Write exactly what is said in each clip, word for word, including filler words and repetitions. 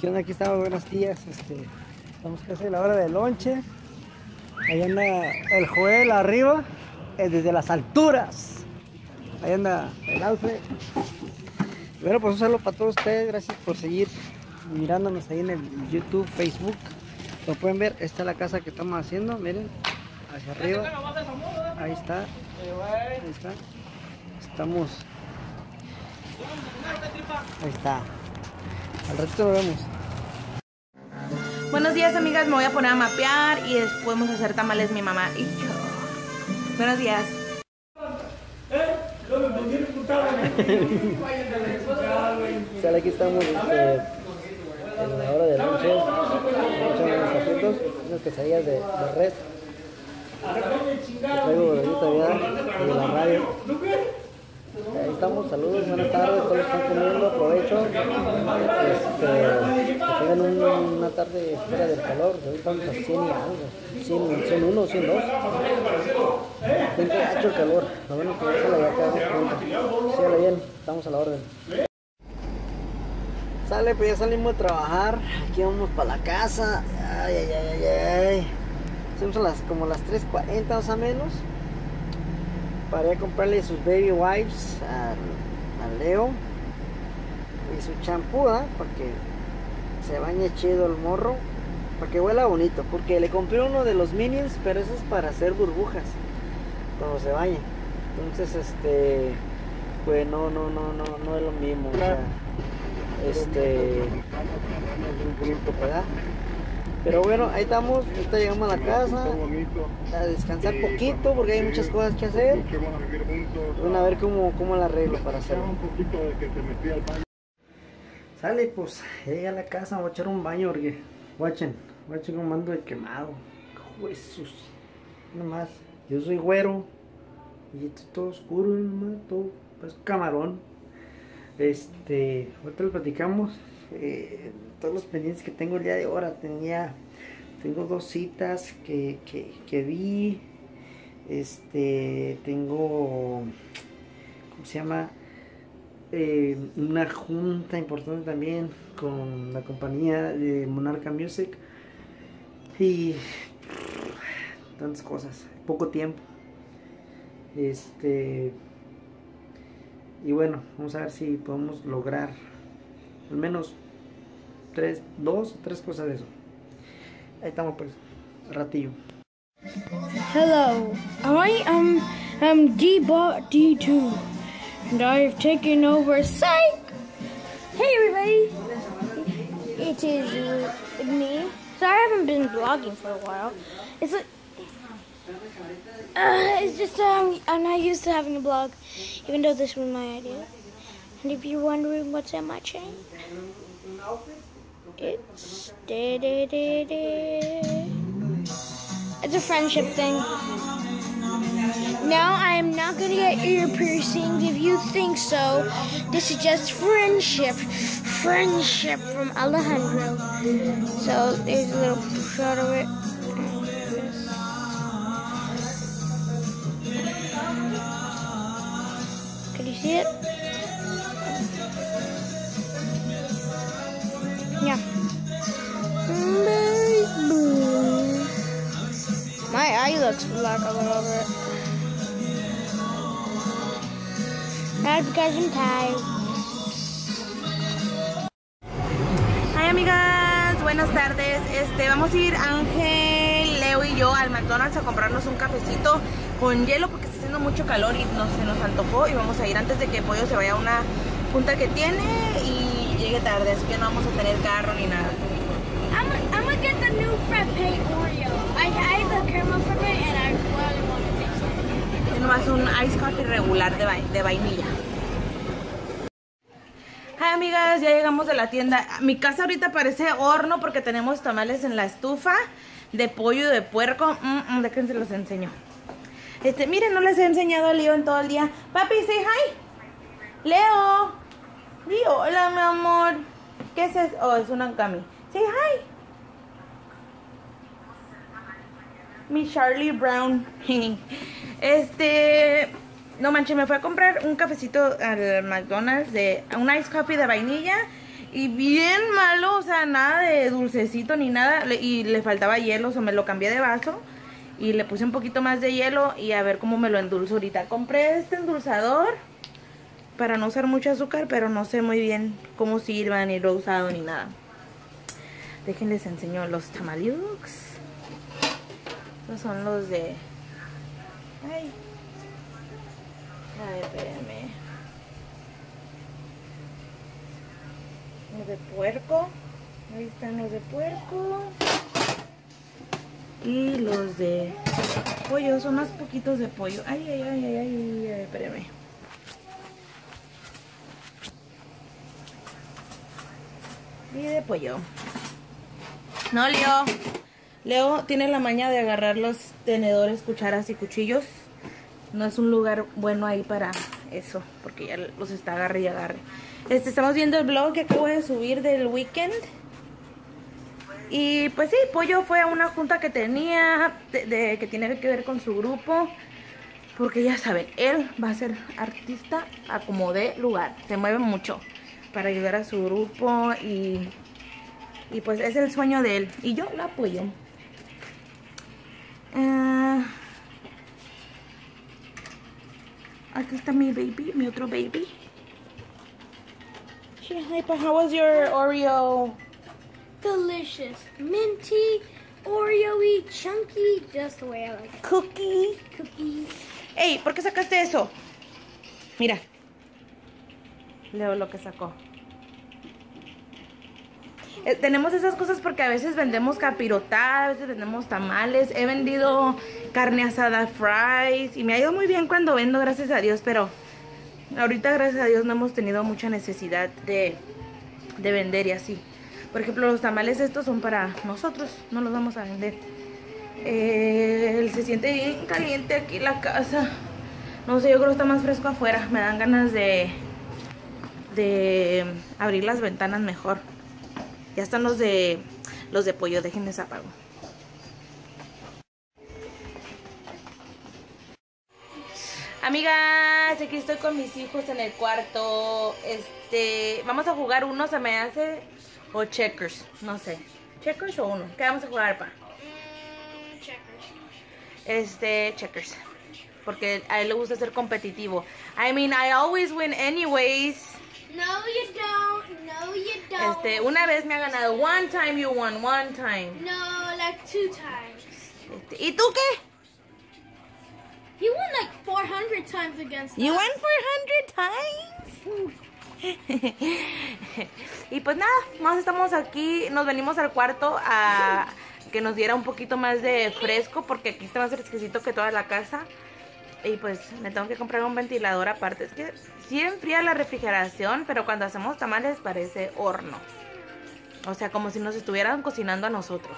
¿Qué onda? Aquí estamos, buenos días. Este, estamos casi a la hora del lonche. Ahí anda el Joel arriba, eh, desde las alturas. Ahí anda el Alfred. Bueno, pues un saludo para todos ustedes. Gracias por seguir mirándonos ahí en el YouTube, Facebook. Como pueden ver, esta es la casa que estamos haciendo. Miren, hacia arriba. Ahí está. Ahí está. Estamos. Ahí está. Al ratito lo vemos. Buenos días, amigas, me voy a poner a mapear y después podemos hacer tamales mi mamá y yo. Buenos días. Sale, aquí estamos este, en la hora de lonche. Echando unos taquitos, unas quesadillas de, de red. Traigo gordita ya de la radio. Ahí estamos, saludos, buenas tardes, todos los que están comiendo, aprovecho. Este, que tengan un, una tarde fuera del calor, ahorita estamos a cien y algo, cien, ciento uno, ciento dos. Siempre ha hecho el calor, lo bueno que ya se la voy a quedar. Sígale bien, estamos a la orden. Sale, pues ya salimos de trabajar, aquí vamos para la casa. Ay, ay, ay, ay, ay. Hacemos las, como las tres cuarenta más o menos. Para ir a comprarle sus baby wipes a, a Leo y su champú, ¿eh? Para que se bañe chido el morro, para que huela bonito, porque le compré uno de los Minions, pero eso es para hacer burbujas cuando se bañe. Entonces este pues no no no no no es lo mismo, o sea, este ¿verdad? Pero bueno, ahí estamos, ahorita llegamos a la casa a descansar poquito porque hay muchas cosas que hacer. Bueno, a ver cómo, cómo la arreglo para hacerlo. Sale, pues, llegué a la casa, voy a echar un baño porque, guachen, guachen como ando de quemado. Jesús, nomás, yo soy güero y esto es todo oscuro, nomás, todo, pues camarón. Este, ahorita lo platicamos. Eh, todos los pendientes que tengo el día de ahora, tenía tengo dos citas que, que, que vi, este tengo, ¿cómo se llama? Eh, una junta importante también con la compañía de Monarca Music y tantas cosas, poco tiempo, este y bueno, vamos a ver si podemos lograr al menos tres, dos, tres cosas de eso. Ahí estamos pues, ratillo. Hello, I am am D-Bot D two, and I have taken over Psych. Hey everybody, it is uh, me. So I haven't been blogging for a while. It's like, uh, it's just um, I'm not used to having a blog, even though this was my idea. And if you're wondering what's on my channel, it's da da da da. It's a friendship thing. Now I am not gonna get ear piercings. If you think so, this is just friendship, friendship from Alejandro. So there's a little shot of it. Can you see it? Yeah. My eye looks black all over it. That's because I'm tired. Hi, amigas, buenas tardes. Este, vamos a ir Ángel, Leo y yo al McDonald's a comprarnos un cafecito con hielo porque está haciendo mucho calor y no, se nos antojó y vamos a ir antes de que Pollo se vaya a una junta que tiene y llegue tarde, así que no vamos a tener carro ni nada. I'm I'm gonna get the new frappe Oreo. I had the caramel frappe and I really want to taste it. Es nomás un ice coffee regular de, va de vainilla. Hi, amigas, ya llegamos de la tienda. Mi casa ahorita parece horno porque tenemos tamales en la estufa de pollo y de puerco. Mm, mm, ¿de qué se los enseño? Este, miren, no les he enseñado a Leo en todo el día. Papi, say hi. Leo. Di hola, mi amor. ¿Qué es eso? Oh, es una Cami. Say hi. Mi Charlie Brown. Este, no manches, me fue a comprar un cafecito al McDonald's de un ice coffee de vainilla Y bien malo, o sea, nada de dulcecito ni nada. le- Y le faltaba hielo, o sea, me lo cambié de vaso. Y le puse un poquito más de hielo y a ver cómo me lo endulzo ahorita. Compré este endulzador para no usar mucho azúcar, pero no sé muy bien cómo sirva, ni lo he usado, ni nada. Déjenles enseño los Tamaliux. Estos son los de... Ay. A ver, espérenme. Los de puerco. Ahí están los de puerco. Y los de pollo. Son más poquitos de pollo. Ay, ay, ay, ay, ay, ay, espérenme. Y de pollo. No, Leo. Leo tiene la maña de agarrar los tenedores, cucharas y cuchillos. No es un lugar bueno ahí para eso, porque ya los está agarre y agarre. Este, estamos viendo el vlog que acabo de subir del weekend. Y pues sí, Pollo fue a una junta que tenía, de, de, que tiene que ver con su grupo. Porque ya saben, él va a ser artista a como de lugar. Se mueve mucho para ayudar a su grupo y, y pues es el sueño de él. Y yo lo apoyo. Uh, aquí está mi baby, mi otro baby. Hi, Pa, how was your Oreo? Delicious. Minty, Oreo-y, chunky, just the way I like it. Cookie. Cookie. Ey, ¿por qué sacaste eso? Mira. Leo lo que sacó. Eh, tenemos esas cosas porque a veces vendemos capirotada, a veces vendemos tamales. He vendido carne asada, fries. Y me ha ido muy bien cuando vendo, gracias a Dios. Pero ahorita, gracias a Dios, no hemos tenido mucha necesidad de, de vender y así. Por ejemplo, los tamales estos son para nosotros. No los vamos a vender. Eh, se siente bien caliente aquí la casa. No sé, yo creo que está más fresco afuera. Me dan ganas de, de abrir las ventanas mejor. Ya están los de los de pollo. Déjenles apago. Amigas, aquí estoy con mis hijos en el cuarto. Este, vamos a jugar uno, se me hace, o checkers, no sé. Checkers o uno. ¿Qué vamos a jugar, Pa? Checkers. Este, checkers. Porque a él le gusta ser competitivo. I mean, I always win anyways. No, you don't. No, you don't. Este, una vez me ha ganado. One time you won, one time. No, like two times. Este, ¿y tú qué? You won like four hundred times against You us. won four hundred times. Y pues nada, más estamos aquí. Nos venimos al cuarto a que nos diera un poquito más de fresco, porque aquí está más fresquecito que toda la casa. Y pues me tengo que comprar un ventilador aparte. Es que sí enfría la refrigeración, pero cuando hacemos tamales parece horno. O sea, como si nos estuvieran cocinando a nosotros.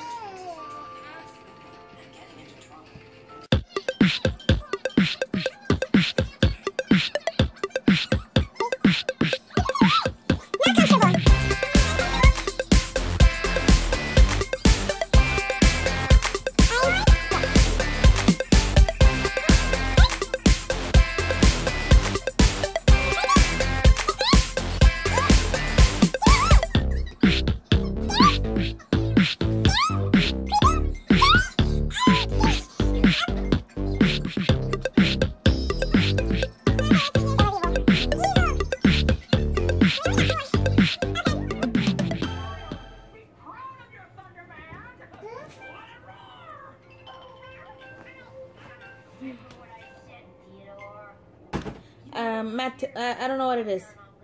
Um, Matt, uh, I don't know what it is.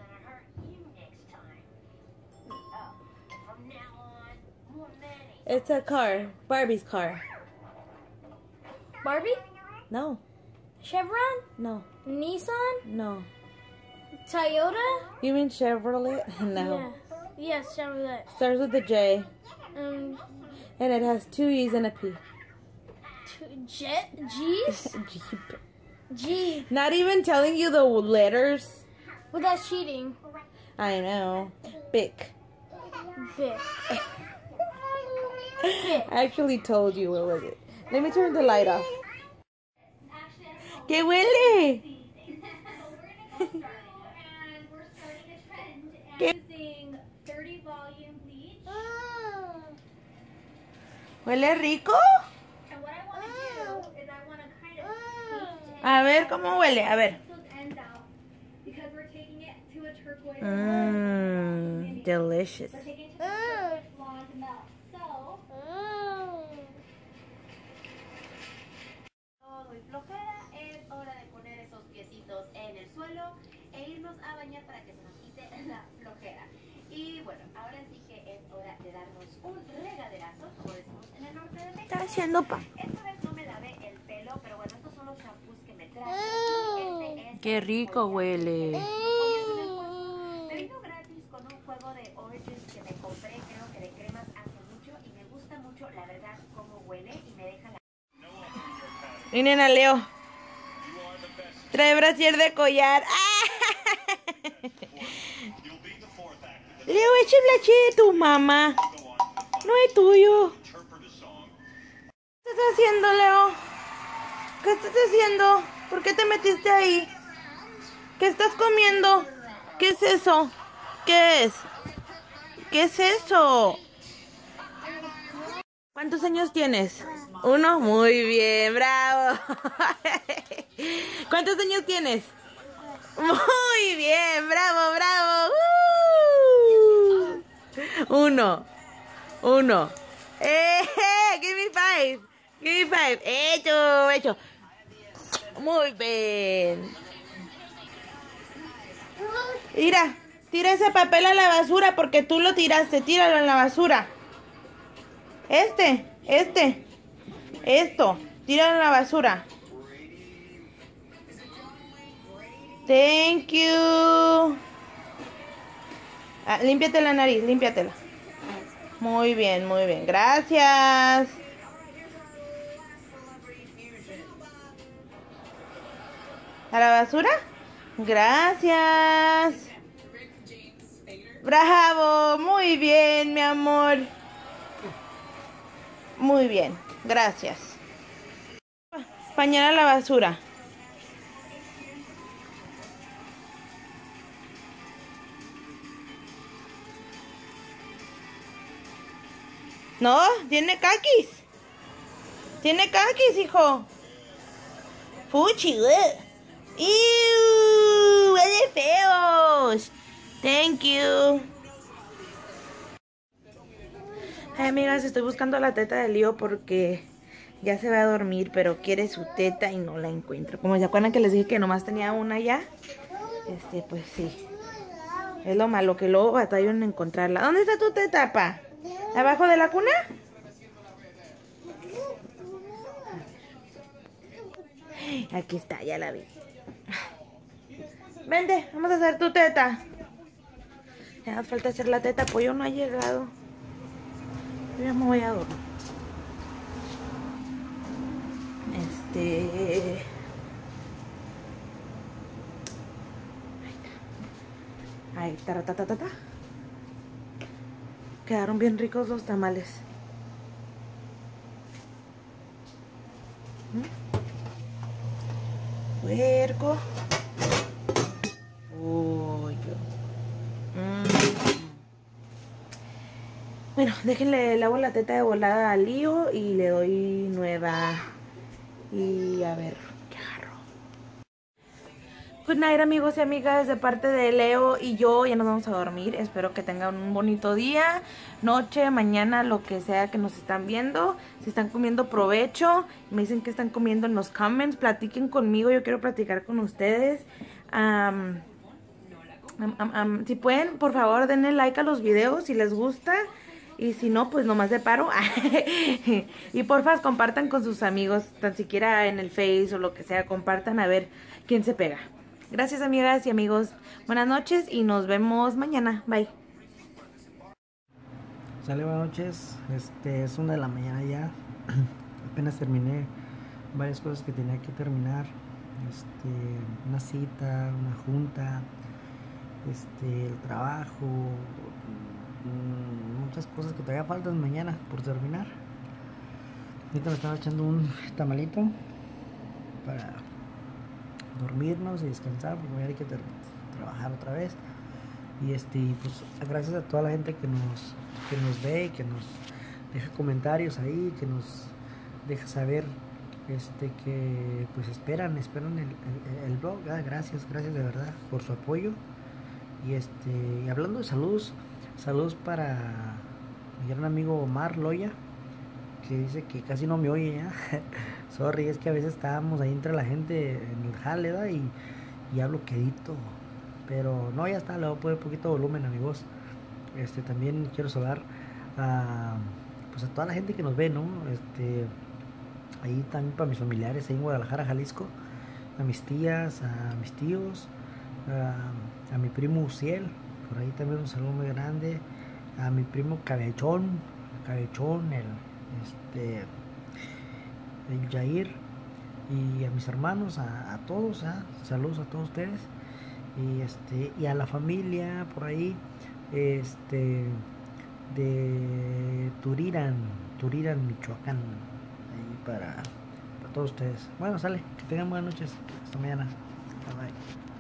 It's a car. Barbie's car. Barbie? No. Chevron? No. Nissan? No. Toyota? You mean Chevrolet? No. Yes. Yes, Chevrolet. Starts with a J. Um, And it has two E's and a P. t- jet? G's? Jeep. G. Not even telling you the letters. Well, that's cheating. I know. Bic. Big. I actually told you. What was it? Let me turn the light off. ¿Qué huele? ¿Qué? ¿Huele rico? A ver, ¿cómo huele? A ver. Mmm, delicious. Muy flojera, es hora de poner esos piecitos en el suelo e irnos a bañar para que se nos quite la flojera. Y bueno, ahora sí que es hora de darnos un regaderazo, como decimos en el norte de México. Está haciendo pan. Esta vez no me lavé el pelo, pero bueno, estos son los shampoos que me traje. Este es Qué rico huele. Me vino gratis con un juego de Origins que me compré, creo que de cremas hace mucho, y me gusta mucho, la verdad, cómo huele y me deja la... Miren a Leo. Trae brasier de collar. ¡Ah! Leo, ese brasier de tu mamá. No es tuyo. ¿Qué estás haciendo, Leo? ¿Qué estás haciendo? ¿Por qué te metiste ahí? ¿Qué estás comiendo? ¿Qué es eso? ¿Qué es? ¿Qué es eso? ¿Cuántos años tienes? Uno, muy bien, bravo. ¿Cuántos años tienes? Muy bien, bravo, bravo. Uh. Uno, uno. Eh, give me five, give me five. Hecho, hecho. Muy bien. Mira, tira ese papel a la basura porque tú lo tiraste. Tíralo en la basura. Este, este. Esto, tíralo en la basura. Thank you. Ah, límpiate la nariz, límpiatela. Muy bien, muy bien. Gracias. ¿A la basura? Gracias. Bravo, muy bien, mi amor. Muy bien. Gracias. Pañal a la basura. No, tiene caquis. Tiene caquis, hijo. Fuchi, ¡Ew! ¡Huele feos! Thank you. Ay, amigas, estoy buscando la teta de Leo porque ya se va a dormir, pero quiere su teta y no la encuentro. Como se acuerdan que les dije que nomás tenía una ya, este, pues sí. Es lo malo, que luego batallo en encontrarla. ¿Dónde está tu teta, pa? ¿Abajo de la cuna? Aquí está, ya la vi. Vente, vamos a hacer tu teta. Ya nos falta hacer la teta, pollo no ha llegado. Yo ya me voy a dormir. Este... Ahí está. Ahí, taratatata. Quedaron bien ricos los tamales. ¿Mm? Puerco. Pollo. Mm. Bueno, déjenle, lavo la teta de volada al lío y le doy nueva. Y a ver, ¿qué agarro? Good night, amigos y amigas, de parte de Leo y yo. Ya nos vamos a dormir. Espero que tengan un bonito día, noche, mañana, lo que sea que nos están viendo. Si están comiendo, provecho. Me dicen que están comiendo en los comments. Platiquen conmigo, yo quiero platicar con ustedes. Um, um, um, um, si pueden, por favor, denle like a los videos si les gusta. Y si no, pues nomás de paro. Y porfa, compartan con sus amigos, tan siquiera en el Face o lo que sea. Compartan a ver quién se pega. Gracias, amigas y amigos. Buenas noches y nos vemos mañana. Bye. Sale, buenas noches. Este es una de la mañana ya. Apenas terminé varias cosas que tenía que terminar. Este, una cita, una junta, este, el trabajo, muchas cosas que todavía faltan mañana por terminar. Ahorita me estaba echando un tamalito para dormirnos y descansar, porque mañana hay que trabajar otra vez. Y este, pues gracias a toda la gente que nos, que nos ve y que nos deja comentarios ahí, que nos deja saber este que pues esperan, esperan el, el, el blog. Ah, gracias, gracias de verdad por su apoyo. Y este, y hablando de saludos, saludos para mi gran amigo Omar Loya, que dice que casi no me oye ya. Sorry, es que a veces estábamos ahí entre la gente en el jale, ¿verdad? y, y hablo quedito. Pero no, ya está, le voy a poner un poquito de volumen a mi voz. Este, también quiero saludar a, pues a toda la gente que nos ve, ¿no? Este, ahí también para mis familiares ahí en Guadalajara, Jalisco, a mis tías, a mis tíos, a, a mi primo Uciel, por ahí también un saludo muy grande, a mi primo Cabechón, Cabechón, el, este, el Jair, y a mis hermanos, a, a todos, ¿eh? Saludos a todos ustedes, y este, y a la familia por ahí, este, de Turirán, Turirán, Michoacán, ahí para, para todos ustedes. Bueno, sale, que tengan buenas noches, hasta mañana, bye bye.